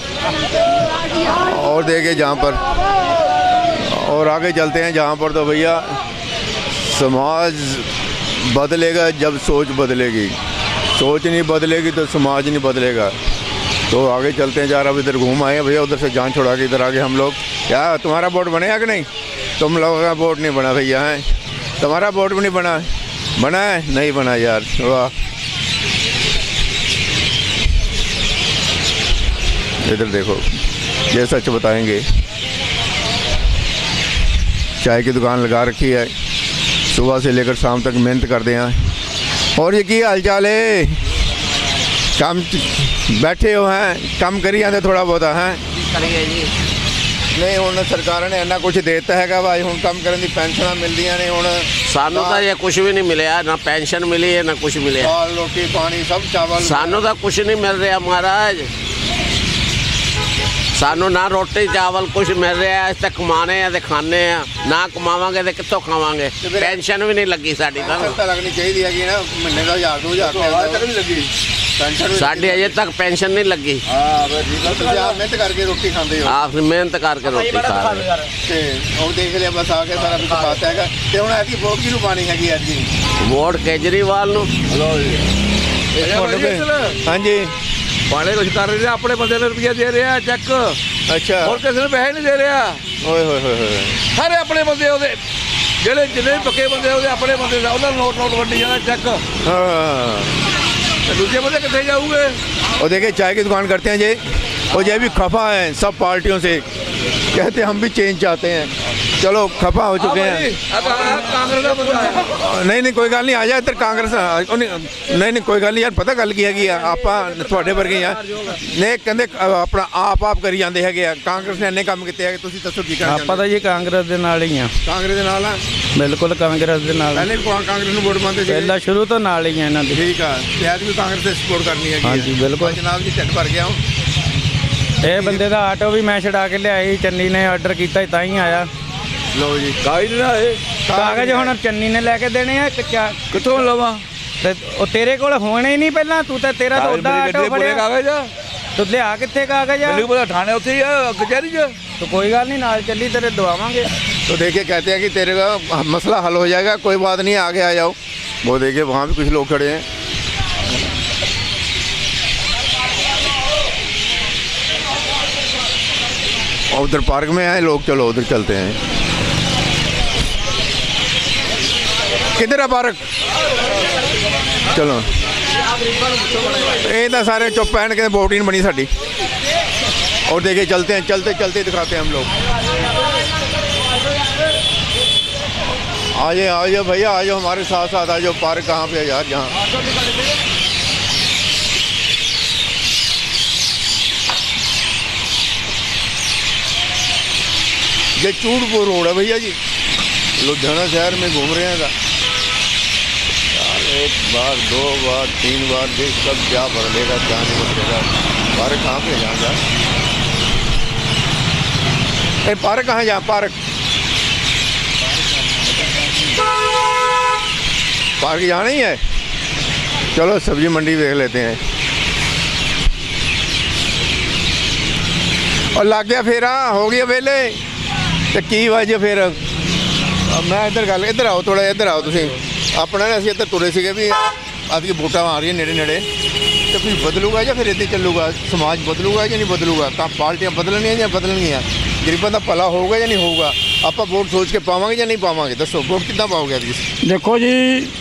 Speaker 1: और देखे जहाँ पर और आगे चलते हैं जहाँ पर तो भैया समाज बदलेगा जब सोच बदलेगी। सोच नहीं बदलेगी तो समाज नहीं बदलेगा। तो आगे चलते हैं यार। अब इधर घूम आए भैया, उधर से जान छोड़ा के इधर आगे हम लोग। क्या तुम्हारा वोट बनेगा कि नहीं? तुम लोगों का वोट नहीं बना भैया है? तुम्हारा वोट भी नहीं बना? बना है? नहीं बना यार, वाह। इधर देखो, ये सच बताएंगे। चाय की दुकान लगा रखी है, सुबह से लेकर शाम तक मेहनत करते हैं। और ये की हाल चाल है? काम बैठे हो हैं, काम करी जाते थोड़ा बहुत हैं? नहीं ਹੁਣ ਸਰਕਾਰ ਨੇ ਇੰਨਾ ਕੁਝ ਦੇਤਾ ਹੈਗਾ ਭਾਈ। ਹੁਣ ਕੰਮ ਕਰਨ ਦੀ ਪੈਨਸ਼ਨਾਂ ਮਿਲਦੀਆਂ ਨੇ ਹੁਣ।
Speaker 11: ਸਾਨੂੰ ਤਾਂ ਇਹ ਕੁਝ ਵੀ ਨਹੀਂ ਮਿਲਿਆ, ਨਾ ਪੈਨਸ਼ਨ ਮਿਲੀ ਹੈ ਨਾ ਕੁਝ ਮਿਲਿਆ।
Speaker 1: ਦਾਲ ਰੋਟੀ ਪਾਣੀ ਸਭ ਚਾਵਲ।
Speaker 11: ਸਾਨੂੰ ਤਾਂ ਕੁਝ ਨਹੀਂ ਮਿਲ ਰਿਹਾ ਮਹਾਰਾਜ। ਸਾਨੂੰ ਨਾ ਰੋਟੀ ਚਾਵਲ ਕੁਝ ਮਿਲ ਰਿਹਾ। ਅਸੀਂ ਤਾਂ ਕਮਾਣੇ ਆ ਤੇ ਖਾਣੇ ਆ, ਨਾ ਕਮਾਵਾਂਗੇ ਤੇ ਕਿੱਥੋਂ ਖਾਵਾਂਗੇ? ਪੈਨਸ਼ਨ ਵੀ ਨਹੀਂ ਲੱਗੀ ਸਾਡੀ ਤਾਂ।
Speaker 1: ਤਾਂ ਲੱਗਣੀ ਚਾਹੀਦੀ ਹੈਗੀ ਨਾ, ਮਹੀਨੇ ਦਾ 1000 2000 ਤੱਕ ਨਹੀਂ ਲੱਗੀ ਪੈਨਸ਼ਨ।
Speaker 11: ਸਾਡੀ ਅਜੇ ਤੱਕ ਪੈਨਸ਼ਨ ਨਹੀਂ ਲੱਗੀ।
Speaker 1: ਹਾਂ ਬਸ ਠੀਕ ਹੈ, ਤੁਸੀਂ ਆਪ ਮਿਹਨਤ ਕਰਕੇ ਰੋਟੀ ਖਾਂਦੇ ਹੋ।
Speaker 11: ਆਪ ਮਿਹਨਤ ਕਰਕੇ ਰੋਟੀ ਖਾ ਰਹੇ
Speaker 1: ਤੇ ਉਹ ਦੇਖ ਲਿਆ ਬਸ ਆ ਕੇ ਸਾਰਾ ਕੁਝ ਬਾਤ ਹੈਗਾ। ਤੇ ਹੁਣ ਐਤਕੀ ਵੋਟ ਕਿਹਨੂੰ ਪਾਣੀ ਹੈਗੀ ਐਤਕੀ?
Speaker 11: ਵੋਟ ਕੇਜਰੀਵਾਲ ਨੂੰ।
Speaker 1: ਹਾਂਜੀ,
Speaker 7: ਵਾਲੇ ਕੁਝ ਕਰ ਰਹੇ, ਆਪਣੇ ਬੰਦੇ ਨੂੰ ਰੁਪਈਆ ਦੇ ਰਿਹਾ ਚੈੱਕ।
Speaker 1: ਅੱਛਾ,
Speaker 7: ਹੋਰ ਕਿਸੇ ਨੂੰ ਪੈਸੇ ਨਹੀਂ ਦੇ ਰਿਹਾ।
Speaker 1: ਓਏ ਹੋਏ ਹੋਏ ਹੋਏ,
Speaker 7: ਸਾਰੇ ਆਪਣੇ ਬੰਦੇ ਉਹਦੇ, ਜਿਹੜੇ ਜਿੰਨੇ ਪੱਕੇ ਬੰਦੇ ਉਹਦੇ ਆਪਣੇ ਬੰਦੇ ਦਾ, ਉਹਨਾਂ ਨੂੰ ਨੋਟ ਵੰਡੀ ਜਾਣਾ ਚੈੱਕ।
Speaker 1: हाँ,
Speaker 7: दूसरे बंदे कितने जाओगे?
Speaker 1: और देखिए चाय की दुकान करते हैं जी, और ये भी खफा हैं सब पार्टियों से। कहते हम भी चेंज चाहते हैं। चलो खफा हो चुके हैं। नहीं नहीं कोई गल नहीं, आ जाए इधर कांग्रेस। नहीं नहीं कोई गल नहीं यार, पता गल की हैगी ਆਪਾਂ ਤੁਹਾਡੇ ਵਰਗੇ ਆ ਨੇ। ਕਹਿੰਦੇ ਆਪਣਾ ਆਪ ਕਰੀ ਜਾਂਦੇ ਹੈਗੇ ਆ। ਕਾਂਗਰਸ ਨੇ ਇੰਨੇ ਕੰਮ ਕੀਤੇ ਹੈਗੇ, ਤੁਸੀਂ ਦੱਸੋ ਕੀ ਕਰਨਾ?
Speaker 4: ਆਪਾਂ ਤਾਂ ਜੀ ਕਾਂਗਰਸ ਦੇ ਨਾਲ ਹੀ ਆ।
Speaker 1: ਕਾਂਗਰਸ ਦੇ ਨਾਲ ਆ?
Speaker 4: ਬਿਲਕੁਲ ਕਾਂਗਰਸ ਦੇ ਨਾਲ।
Speaker 1: ਪਹਿਲੇ ਵੀ ਕਾਂਗਰਸ ਨੂੰ ਵੋਟ ਪਾਉਂਦੇ ਸੀ?
Speaker 4: ਪਹਿਲਾਂ ਸ਼ੁਰੂ ਤੋਂ ਨਾਲ ਹੀ ਆ ਇਹਨਾਂ ਦੇ।
Speaker 1: ਠੀਕ ਆ, ਤੇ ਅੱਜ ਵੀ ਕਾਂਗਰਸ ਦੇ ਸਪੋਰਟ ਕਰਨੀ ਹੈਗੀ।
Speaker 4: ਹਾਂਜੀ ਬਿਲਕੁਲ
Speaker 1: ਜਨਾਬ ਜੀ, ਢਿੱਡ ਭਰ ਗਿਆ।
Speaker 4: ਇਹ ਬੰਦੇ ਦਾ ਆਟੋ ਵੀ ਮੈਂ ਛਡਾ ਕੇ ਲਿਆਈ, ਚੰਨੀ ਨੇ ਆਰਡਰ ਕੀਤਾ ਤਾਂ ਹੀ ਆਇਆ।
Speaker 1: ਲਓ ਜੀ,
Speaker 7: ਕਾਗਜ਼ ਨਾ ਇਹ
Speaker 4: ਕਾਗਜ਼ ਹੁਣ ਚੰਨੀ ਨੇ ਲੈ ਕੇ ਦੇਣੇ ਆ।
Speaker 7: ਕਿੱਥੋਂ ਲਵਾਂ?
Speaker 4: ਤੇ ਉਹ ਤੇਰੇ ਕੋਲ ਹੋਣੇ ਹੀ ਨਹੀਂ ਪਹਿਲਾਂ। ਤੂੰ ਤਾਂ ਤੇਰਾ ਤਾਂ ਉਹਦਾ ਆਟੋ ਫੜਿਆ।
Speaker 7: ਕਾਗਜ਼ ਆ
Speaker 4: ਤੂੰ ਲਿਆ ਕਿੱਥੇ ਕਾਗਜ਼ ਆ?
Speaker 7: ਮੈਨੂੰ ਪਤਾ ਥਾਣੇ ਉੱਥੇ ਹੀ ਆ, ਕਚਹਿਰੀ 'ਚ।
Speaker 4: तो कोई गल नहीं, नाल चली तेरे दवावांगे।
Speaker 1: तो देखिए कहते हैं कि तेरे का मसला हल हो जाएगा, कोई बात नहीं, आगे आ जाओ। वो देखिए वहाँ भी कुछ लोग खड़े हैं। और उधर पार्क में आए लोग, चलो उधर चलते हैं। किधर है पार्क? चलो ये तो सारे चुप पहन के वोट ही नहीं बनी साड़ी। और देखिए चलते हैं, चलते चलते दिखाते हैं हम लोग। आ जाओ भैया, आ जाओ हमारे साथ साथ, आ जाओ। पार्क कहाँ पे है यार? जहाँ ये चूड़पुर रोड है भैया जी, लुधियाना शहर में घूम रहे हैं यार, एक बार 2 बार 3 बार देख कब क्या बदलेगा क्या नहीं बदलेगा। पार्क कहाँ पे जाना यार, पार्क कहाँ जा, पार्क जाना ही है। चलो सब्जी मंडी देख लेते हैं। और लग गया फेरा, हो गया वेले तो की वजह फिर मैं इधर गल, इधर आओ थोड़ा, इधर आओ तुम अपना ना, असं इधर तुरे से भी अभी वोटा आ रही है नेड़े नेड़े, तो कुछ बदलूगा या फिर इतने चलूगा, समाज बदलूगा या नहीं बदलूगा, कहाँ पार्टियां बदलनियां या बदलनियां, गरीबों का भला होगा या नहीं होगा, आप वोट सोच के पावांगे या नहीं पावांगे, दसो वोट कितना पाओगे अभी?
Speaker 12: देखो जी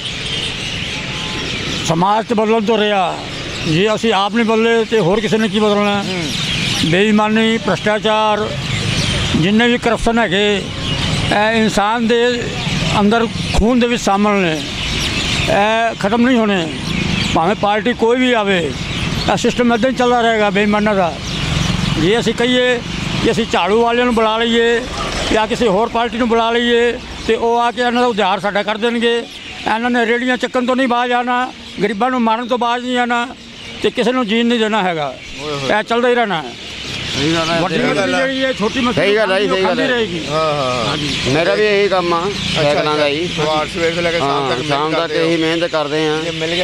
Speaker 12: समाज तो बदल तो रहा जी, असं आप नहीं बदले तो होर किसी ने की बदलना। बेईमानी भ्रष्टाचार जिन्ने भी करप्शन है इंसान के अंदर खून के शामिल ने, खत्म नहीं होने, भावें पार्टी कोई भी आवे, सिस्टम इदा ही चलता रहेगा बेईमाना का। जे असी कहिए कि असी झाड़ू वाले बुला लीए या किसी होर पार्टी बुला लीए तो वह आके इन्हों का उद्धार साडा कर देंगे। इन्होंने रेहड़ियाँ चक्कन तो नहीं बाज आना, गरीबों को मारन तो बाज नहीं आना, तो किसी को जीन नहीं देना हैगा, यह चलता ही रहना है।
Speaker 10: सही गल है,
Speaker 12: छोटी
Speaker 10: सही गल है, सही गल है। मेरा भी यही काम है, साइकिलों का ही, शाम तक यही मेहनत करते हैं।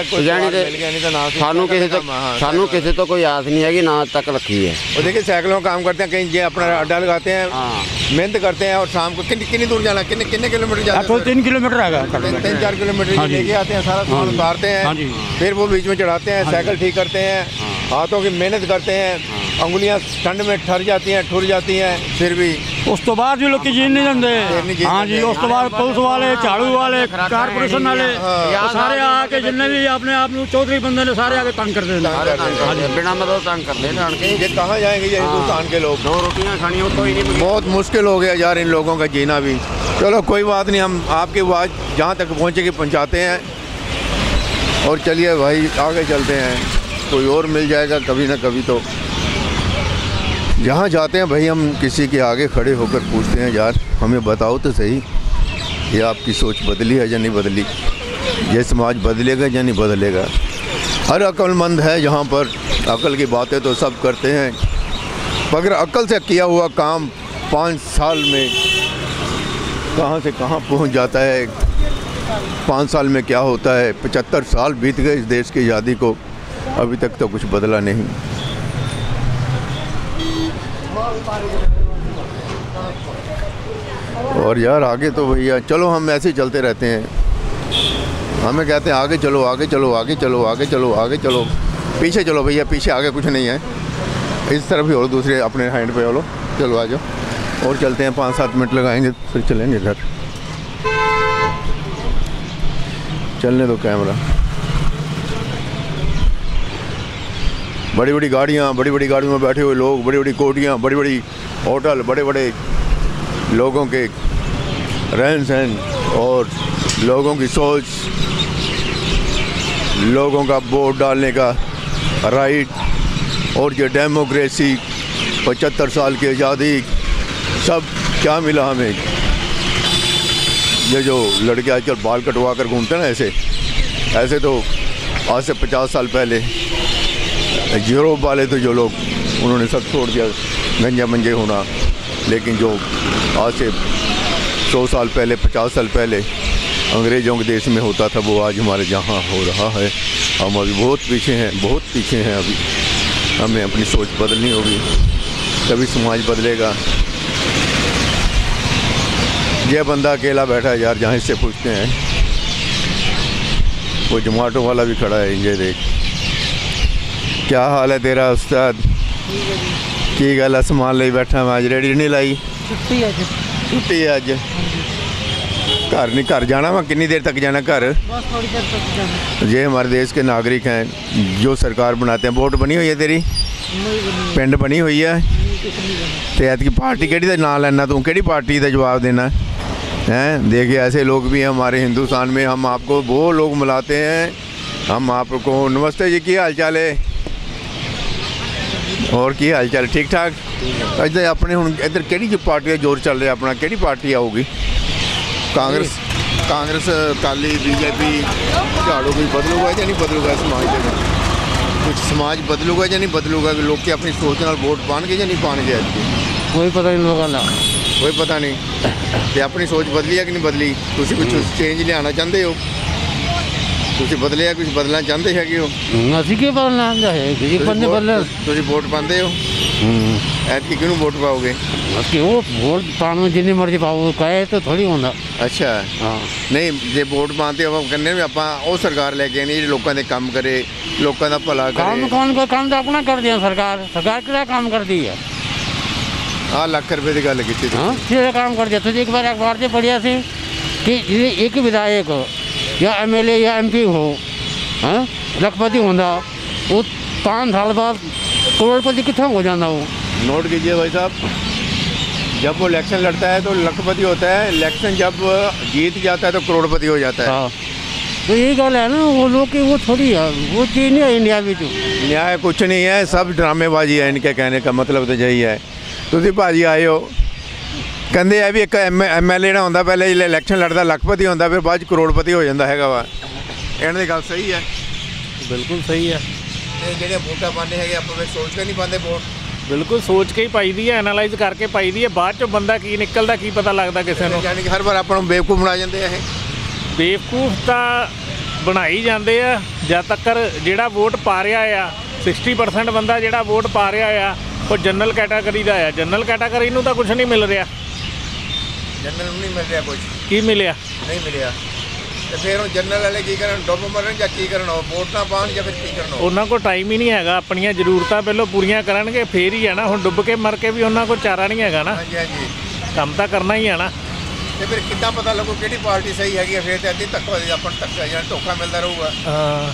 Speaker 10: सानू किसी तो कोई आस नहीं है, ना तक रखी है।
Speaker 1: और देखिए साइकिलों का काम करते हैं, कहीं अपना अड्डा लगाते हैं, मेहनत करते हैं, और शाम को कितनी दूर जाना, कितने किलोमीटर जाना,
Speaker 12: 3 किलोमीटर है,
Speaker 1: 3-4 किलोमीटर लेके आते हैं, सारा सामान उतारते हैं, फिर वो बीच में चढ़ाते हैं, साइकिल ठीक करते हैं, हाथों की मेहनत करते हैं, अंगुलियां ठंड में ठर जाती हैं, ठुर जाती हैं, फिर भी
Speaker 12: उस तो बाद भी लोग जीन नहीं देंगे। हाँ जी, उस तो बाद पुलिस वाले, झाड़ू वाले, कारपोरेशन वाले सारे आके जिन्ने भी अपने आप चौधरी बंदे ने सारे आके तंग कर देते,
Speaker 10: बिना मतलब तंग कर देते।
Speaker 1: ये कहाँ जाएंगे ये हिंदुस्तान के लोग?
Speaker 10: 2 रोटियां खानी हो तो ही नहीं,
Speaker 1: बहुत मुश्किल हो गया यार इन लोगों का जीना भी। चलो कोई बात नहीं, हम आपकी आवाज़ जहाँ तक पहुँचेगी पहुँचाते हैं, और चलिए भाई आगे चलते हैं, कोई और मिल जाएगा कभी ना कभी। तो जहाँ जाते हैं भाई हम किसी के आगे खड़े होकर पूछते हैं, यार हमें बताओ तो सही, ये आपकी सोच बदली है या नहीं बदली, ये समाज बदलेगा या नहीं बदलेगा। हर अक्लमंद है जहाँ पर, अकल की बातें तो सब करते हैं, मगर अकल से किया हुआ काम 5 साल में कहाँ से कहाँ पहुँच जाता है। 5 साल में क्या होता है, 75 साल बीत गए इस देश की आज़ादी को, अभी तक तो कुछ बदला नहीं। और यार आगे तो भैया चलो हम ऐसे ही चलते रहते हैं, हमें कहते हैं आगे चलो आगे चलो आगे चलो आगे चलो आगे चलो, पीछे चलो भैया, पीछे आगे कुछ नहीं है, इस तरफ ही और दूसरे अपने हैंड पे चलो, चलो आ जाओ और चलते हैं। 5-7 मिनट लगाएंगे फिर चलेंगे घर, चलने दो कैमरा। बड़ी बड़ी गाड़ियाँ, बड़ी बड़ी गाड़ियों में बैठे हुए लोग, बड़ी बड़ी कोठियाँ, बड़ी बड़ी होटल, बड़े बड़े लोगों के रहन सहन और लोगों की सोच, लोगों का वोट डालने का राइट, और ये डेमोक्रेसी, 75 साल की आज़ादी, सब क्या मिला हमें। ये जो लड़के आजकल बाल कटवा कर घूमते हैं ना, ऐसे तो आज से 50 साल पहले यूरोप वाले तो जो लोग, उन्होंने सब छोड़ दिया गंजा मंजे होना, लेकिन जो आज से 100 साल पहले, 50 साल पहले अंग्रेज़ों के देश में होता था, वो आज हमारे जहाँ हो रहा है। हम अभी बहुत पीछे हैं, बहुत पीछे हैं। अभी हमें अपनी सोच बदलनी होगी, तभी समाज बदलेगा। ये बंदा अकेला बैठा है यार, जहाँ इससे पूछते हैं, वो जोमेटो वाला भी खड़ा है, ये देख। क्या हाल है तेरा उस्ताद? की गल है, समान ले बैठा मैं, अज रेडी नहीं लाई? छुट्टी है अज। घर नहीं, घर जाना मैं, कितनी देर तक जाना घर?
Speaker 9: बस थोड़ी देर तक जाना।
Speaker 1: ये हमारे देश के नागरिक हैं जो सरकार बनाते हैं। वोट बनी हुई है तेरी? पिंड बनी हुई है? तो ऐतकी पार्टी केड़ी दा नाम लेना तू, केड़ी पार्टी का जवाब देना है? देखिए ऐसे लोग भी हैं हमारे हिंदुस्तान में। हम आपको वो लोग मिलाते हैं, हम आपको नमस्ते जी, की हाल चाल है? ਹੋਰ ਕੀ ਹਾਲ ਚਾਲ? ਠੀਕ ਠਾਕ। ਇੱਧਰ ਆਪਣੇ ਹੁਣ ਇੱਧਰ ਕਿਹੜੀ ਜੀ ਪਾਰਟੀ ਦਾ ਜ਼ੋਰ ਚੱਲ ਰਿਹਾ ਆਪਣਾ? ਕਿਹੜੀ ਪਾਰਟੀ ਆਊਗੀ? ਕਾਂਗਰਸ ਅਕਾਲੀ ਬੀਜੇਪੀ ਝਾੜੂ ਵੀ ਬਦਲੂਗਾ ਜਾਂ ਨਹੀਂ ਬਦਲੂਗਾ? ਸਮਾਜ ਦੇ ਵਿੱਚ ਕੁਝ ਸਮਾਜ ਬਦਲੂਗਾ ਜਾਂ ਨਹੀਂ ਬਦਲੂਗਾ? ਲੋਕ ਆਪਣੀ ਸੋਚ ਨਾਲ ਵੋਟ ਪਾਣਗੇ ਜਾਂ ਨਹੀਂ ਪਾਣਗੇ? ਅੱਜ
Speaker 10: ਕੋਈ ਪਤਾ ਨਹੀਂ ਲੋਕਾਂ ਦਾ,
Speaker 1: ਕੋਈ ਪਤਾ ਨਹੀਂ। ਤੇ ਆਪਣੀ ਸੋਚ ਬਦਲੀ ਹੈ ਕਿ ਨਹੀਂ ਬਦਲੀ? ਤੁਸੀਂ ਕੁਝ ਚੇਂਜ ਲਿਆਉਣਾ ਚਾਹੁੰਦੇ ਹੋ? ਤੁਸੀਂ ਬਦਲਿਆ, ਕੁਝ ਬਦਲਣਾ ਚਾਹੁੰਦੇ ਹੈਗੇ ਹੋ?
Speaker 10: ਅਸੀਂ ਕੀ ਬਦਲਣਾ ਹੈ? ਬੰਦੇ ਬਦਲੇ
Speaker 1: ਤੁਸੀਂ ਵੋਟ ਪਾਉਂਦੇ ਹੋ? ਐਤਕੀ ਕਿਹਨੂੰ ਵੋਟ ਪਾਓਗੇ?
Speaker 10: ਕਿਉਂ ਵੋਟ ਪਾਉਣ ਨੂੰ ਜਿੰਨੀ ਮਰਜ਼ੀ ਪਾਓ, ਕਹੇ ਤਾਂ ਥੋੜੀ ਹੁੰਦਾ।
Speaker 1: ਅੱਛਾ,
Speaker 10: ਹਾਂ।
Speaker 1: ਨਹੀਂ ਜੇ ਵੋਟ ਪਾਉਂਦੇ ਹੋ ਕਹਿੰਦੇ ਵੀ ਆਪਾਂ ਉਹ ਸਰਕਾਰ ਲੈ ਕੇ ਆਣੀ ਜਿਹੜੀ ਲੋਕਾਂ ਦੇ ਕੰਮ ਕਰੇ, ਲੋਕਾਂ ਦਾ ਭਲਾ ਕਰੇ।
Speaker 10: ਕੰਮ ਤਾਂ ਆਪਣਾ ਕਰਦੀ ਹੈ ਸਰਕਾਰ ਕਿਹੜਾ ਕੰਮ ਕਰਦੀ ਹੈ?
Speaker 1: ਆਹ ਲੱਖ ਰੁਪਏ ਦੀ ਗੱਲ ਕੀਤੀ
Speaker 10: ਹਾਂ, ਕਿਹੜਾ ਕੰਮ ਕਰਦੀ ਹੈ? ਤੁਸੀਂ ਇੱਕ ਵਾਰ ਅਖਬਾਰ 'ਚ ਪੜ੍ਹਿਆ ਸੀ ਕਿ ਇੱਕ ਵਿਧਾਇਕ ਜਾਂ MLA ਜਾਂ MP ਹੋ, ਹਾਂ, ਲੱਖਪਤੀ ਹੁੰਦਾ, ਉਹ 5 साल बाद करोड़पति कितना हो जाना? वो
Speaker 1: नोट कीजिए भाई साहब, जब वो इलेक्शन लड़ता है तो लखपति होता है, इलेक्शन जब जीत जाता है तो करोड़पति हो जाता है।
Speaker 10: तो यही गल है ना, वो लोग की वो थोड़ी है, वो चीज़ नहीं है इंडिया में। जो
Speaker 1: न्याय कुछ नहीं है, सब ड्रामेबाजी है। इनके कहने का मतलब तो यही है। तुम भाजी आए हो कहते हैं भी एक MLA ना होंदा, पहले जिसले इलेक्शन लड़ता लखपति होंदा, फिर बाद करोड़पति हो जाता है। वा इन्हों की गल सही है?
Speaker 2: बिल्कुल सही है।
Speaker 1: ਜਿਹੜੇ ਵੋਟਾਂ ਪਾਉਂਦੇ ਹੈਗੇ ਆਪਾਂ ਵੀ ਸੋਚ ਕੇ ਨਹੀਂ ਪਾਉਂਦੇ ਵੋਟ?
Speaker 2: ਬਿਲਕੁਲ ਸੋਚ ਕੇ ਹੀ ਪਾਈਦੀ ਹੈ, ਐਨਾਲਾਈਜ਼ ਕਰਕੇ ਪਾਈਦੀ ਹੈ। ਬਾਅਦ ਚੋਂ ਬੰਦਾ ਕੀ ਨਿਕਲਦਾ ਕੀ ਪਤਾ ਲੱਗਦਾ ਕਿਸੇ ਨੂੰ।
Speaker 1: ਯਾਨੀ ਕਿ ਹਰ ਵਾਰ ਆਪਾਂ ਨੂੰ ਬੇਵਕੂਫ ਬਣਾ ਜਾਂਦੇ ਆ ਇਹ।
Speaker 2: ਬੇਵਕੂਫ ਤਾਂ ਬਣਾਈ ਜਾਂਦੇ ਆ ਜਦ ਤੱਕ ਜਿਹੜਾ ਵੋਟ ਪਾ ਰਿਹਾ ਆ 60% ਬੰਦਾ ਜਿਹੜਾ ਵੋਟ ਪਾ ਰਿਹਾ ਆ ਉਹ ਜਨਰਲ ਕੈਟਾਗਰੀ ਦਾ ਆ। ਜਨਰਲ ਕੈਟਾਗਰੀ ਨੂੰ ਤਾਂ ਕੁਝ ਨਹੀਂ ਮਿਲ ਰਿਹਾ।
Speaker 1: ਜਨਰਲ ਨੂੰ ਨਹੀਂ ਮਿਲ ਰਿਹਾ ਕੁਝ?
Speaker 2: ਕੀ ਮਿਲਿਆ?
Speaker 1: ਨਹੀਂ ਮਿਲਿਆ। ਤੇ ਫਿਰ ਉਹ ਜਨਰਲ ਵਾਲੇ ਕੀ ਕਰਨ? ਡੁੱਬ ਮਰਨ ਜਾਂ ਕੀ ਕਰਨ? ਵੋਟ ਨਾ ਪਾਉਣ ਜਾਂ ਫਿਰ ਕੀ ਕਰਨ? ਉਹਨਾਂ
Speaker 2: ਕੋਲ ਟਾਈਮ ਹੀ ਨਹੀਂ ਹੈਗਾ। ਆਪਣੀਆਂ ਜ਼ਰੂਰਤਾਂ ਪਹਿਲਾਂ ਪੂਰੀਆਂ ਕਰਨਗੇ ਫੇਰ ਹੀ ਆ ਨਾ। ਹੁਣ ਡੁੱਬ ਕੇ ਮਰ ਕੇ ਵੀ ਉਹਨਾਂ ਕੋਲ ਚਾਰਾ ਨਹੀਂ ਹੈਗਾ ਨਾ।
Speaker 1: ਹਾਂਜੀ ਹਾਂਜੀ,
Speaker 2: ਕੰਮ ਤਾਂ ਕਰਨਾ ਹੀ ਆ ਨਾ।
Speaker 1: ਤੇ ਫਿਰ ਕਿੱਦਾਂ ਪਤਾ ਲੱਗੂ ਕਿਹੜੀ ਪਾਰਟੀ ਸਹੀ ਹੈਗੀ? ਫਿਰ ਤੇ ਅੱਧੀ ਤੱਕ ਆਪਾਂ ਨੂੰ ਧੱਕਾ ਜਾਂ ਧੋਖਾ ਮਿਲਦਾ ਰਹੂਗਾ।
Speaker 2: ਹਾਂ,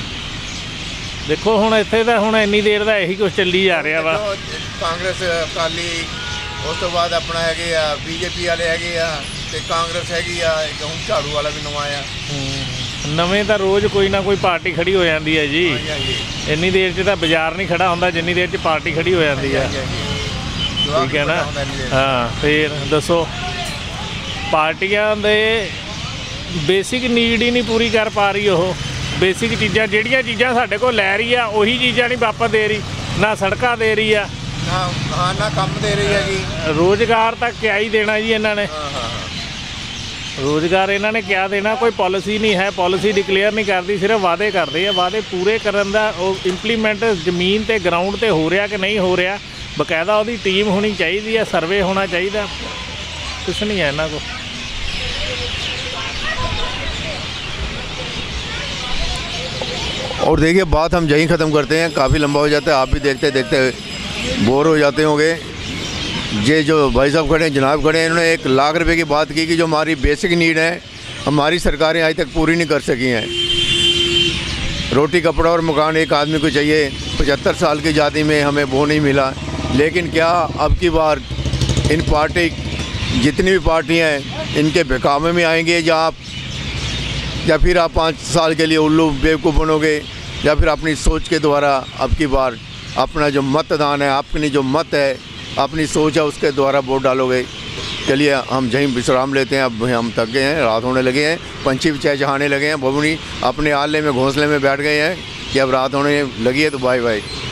Speaker 2: ਦੇਖੋ ਹੁਣ ਇੱਥੇ ਤਾਂ ਹੁਣ ਇੰਨੀ ਦੇਰ ਦਾ ਇਹੀ ਕੁਝ ਚੱਲੀ ਜਾ ਰਿਹਾ ਵਾ।
Speaker 1: ਕਾਂਗਰਸ ਅਕਾਲੀ, ਉਸ ਤੋਂ ਬਾਅਦ ਆਪਣਾ ਹੈਗੇ ਆ BJP ਵਾਲੇ ਹੈਗੇ ਆ, ਤੇ ਕਾਂਗਰਸ ਹੈਗੀ ਆ, ਇੱਕ ਹੁਣ ਝਾੜੂ ਵਾਲਾ ਵੀ ਨਵਾਂ ਆ।
Speaker 2: ਨਵੇਂ ਤਾਂ ਰੋਜ਼ ਕੋਈ ਨਾ ਕੋਈ ਪਾਰਟੀ ਖੜੀ ਹੋ ਜਾਂਦੀ ਹੈ ਜੀ। ਇੰਨੀ ਦੇਰ 'ਚ ਤਾਂ ਬਾਜ਼ਾਰ ਨਹੀਂ ਖੜਾ ਹੁੰਦਾ ਜਿੰਨੀ ਦੇਰ 'ਚ ਪਾਰਟੀ ਖੜੀ ਹੋ ਜਾਂਦੀ ਆ। ਠੀਕ ਹੈ ਨਾ? ਹਾਂ, ਫਿਰ ਦੱਸੋ ਪਾਰਟੀਆਂ ਦੇ ਬੇਸਿਕ ਨੀਡ ਹੀ ਨਹੀਂ ਪੂਰੀ ਕਰ ਪਾ ਰਹੀ। ਉਹ ਬੇਸਿਕ ਚੀਜ਼ਾਂ ਜਿਹੜੀਆਂ ਚੀਜ਼ਾਂ ਸਾਡੇ ਕੋਲ ਲੈ ਰਹੀ ਆ ਉਹੀ ਚੀਜ਼ਾਂ ਨਹੀਂ ਵਾਪਸ ਦੇ ਰਹੀ। ਨਾ ਸੜਕਾਂ ਦੇ ਰਹੀ ਆ,
Speaker 1: ਨਾ ਕੰਮ ਦੇ ਰਹੀ ਹੈਗੀ।
Speaker 2: ਰੋਜ਼ਗਾਰ ਤਾਂ ਕਿਆ ਹੀ ਦੇਣਾ ਜੀ ਇਹਨਾਂ ਨੇ। ਰੋਜ਼ਗਾਰ ਇਹਨਾਂ ਨੇ ਕਿਆ ਦੇਣਾ? ਕੋਈ ਪਾਲਿਸੀ ਨਹੀਂ ਹੈ, ਪਾਲਿਸੀ ਡਿਕਲੇਅਰ ਨਹੀਂ ਕਰਦੀ, ਸਿਰਫ ਵਾਅਦੇ ਕਰਦੇ ਆ। ਵਾਅਦੇ ਪੂਰੇ ਕਰਨ ਦਾ ਉਹ ਇੰਪਲੀਮੈਂਟ ਜ਼ਮੀਨ 'ਤੇ ਗਰਾਊਂਡ 'ਤੇ ਹੋ ਰਿਹਾ ਕਿ ਨਹੀਂ ਹੋ ਰਿਹਾ, ਬਕਾਇਦਾ ਉਹਦੀ ਟੀਮ ਹੋਣੀ ਚਾਹੀਦੀ ਹੈ, ਸਰਵੇ ਹੋਣਾ ਚਾਹੀਦਾ। ਕੁਛ ਨਹੀਂ ਹੈ ਇਹਨਾਂ ਕੋਲ।
Speaker 1: और देखिए बात हम यहीं ख़त्म करते हैं, काफ़ी लंबा हो जाता है, आप भी देखते देखते बोर हो जाते होंगे। ये जो भाई साहब खड़े हैं, जनाब खड़े हैं, इन्होंने 1 लाख रुपए की बात की कि जो हमारी बेसिक नीड है हमारी सरकारें आज तक पूरी नहीं कर सकी हैं। रोटी कपड़ा और मकान एक आदमी को चाहिए। 75 साल की आज़ादी में हमें वो नहीं मिला। लेकिन क्या अब की बार इन पार्टी जितनी भी पार्टियाँ हैं इनके बहकावे में आएंगे या फिर आप 5 साल के लिए उल्लू बेवकूफ़ बनोगे, या फिर अपनी सोच के द्वारा अब की बार अपना जो मतदान है, अपनी जो मत है, अपनी सोच है, उसके द्वारा वोट डालोगे। चलिए हम यहीं विश्राम लेते हैं। अब हम थक गए हैं, रात होने लगे हैं, पंछी भी चहचहाने लगे हैं, बबुनी अपने आले में घोंसले में बैठ गए हैं कि अब रात होने लगी है तो बाय बाय।